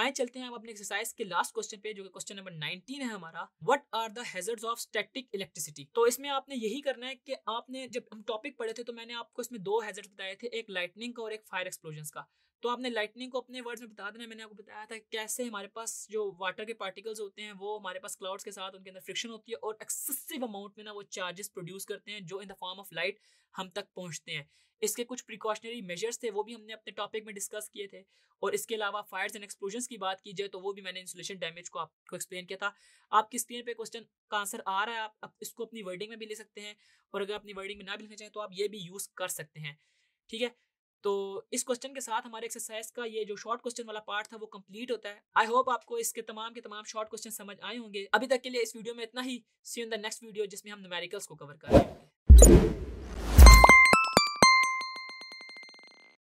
आए चलते हैं अब अपने एक्सरसाइज के लास्ट क्वेश्चन पे, जो कि क्वेश्चन नंबर 19 है हमारा। What are the hazards of static electricity. तो इसमें आपने यही करना है कि आपने जब हम टॉपिक पढ़े थे तो मैंने आपको इसमें दो हैजर्ड्स बताए थे, एक लाइटनिंग का और एक फायर एक्सप्लोजन का। तो आपने लाइटनिंग को अपने वर्ड्स में बता देना। मैंने आपको बताया था कैसे हमारे पास जो वाटर के पार्टिकल्स होते हैं वो हमारे पास क्लाउड्स के साथ उनके अंदर फ्रिक्शन होती है और एक्सेसिव अमाउंट में ना वो चार्जेस प्रोड्यूस करते हैं जो in the form of light हम तक पहुंचते हैं। इसके कुछ प्रिकॉशनरी मेजर्स थे वो भी हमने अपने टॉपिक में डिस्कस किए थे। और इसके अलावा फायर्स एंड एक्सप्लोजन की बात की जाए तो वो भी मैंने इंसुलेशन डैमेज को आपको एक्सप्लेन किया था। आपकी स्क्रीन पे क्वेश्चन का आंसर आ रहा है, आप इसको अपनी वर्डिंग में भी ले सकते हैं और अगर अपनी वर्डिंग में ना भी लिखना चाहें तो आप ये भी यूज कर सकते हैं। ठीक है, तो इस क्वेश्चन के साथ हमारे एक्सरसाइज का ये जो शॉर्ट क्वेश्चन वाला पार्ट था वो कंप्लीट होता है। आई होप आपको इसके तमाम के तमाम शॉर्ट क्वेश्चन समझ आए होंगे। अभी तक के लिए इस वीडियो में इतना ही। See you in the next video जिसमें हम न्यूमेरिकल्स को कवर करेंगे।